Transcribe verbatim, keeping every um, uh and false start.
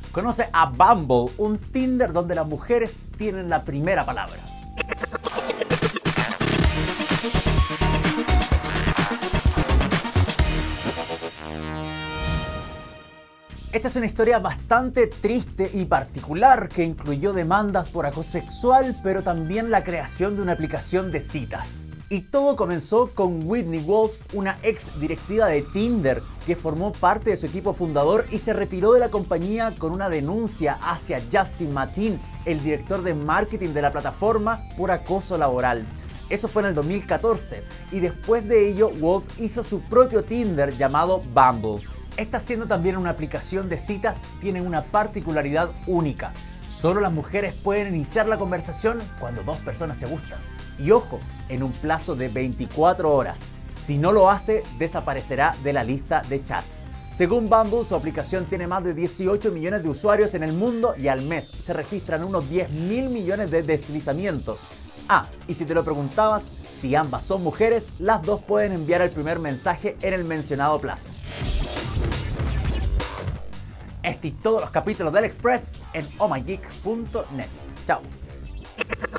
Conoce a Bumble, un Tinder donde las mujeres tienen la primera palabra. Esta es una historia bastante triste y particular que incluyó demandas por acoso sexual, pero también la creación de una aplicación de citas. Y todo comenzó con Whitney Wolfe, una ex directiva de Tinder que formó parte de su equipo fundador y se retiró de la compañía con una denuncia hacia Justin Mateen, el director de marketing de la plataforma, por acoso laboral. Eso fue en el dos mil catorce y después de ello Wolfe hizo su propio Tinder llamado Bumble. Esta, siendo también una aplicación de citas, tiene una particularidad única. Solo las mujeres pueden iniciar la conversación cuando dos personas se gustan. Y ojo, en un plazo de veinticuatro horas. Si no lo hace, desaparecerá de la lista de chats. Según Bumble, su aplicación tiene más de dieciocho millones de usuarios en el mundo y al mes se registran unos diez mil millones de deslizamientos. Ah, y si te lo preguntabas, si ambas son mujeres, las dos pueden enviar el primer mensaje en el mencionado plazo. Este y todos los capítulos del Express en oh my geek punto net. Chao.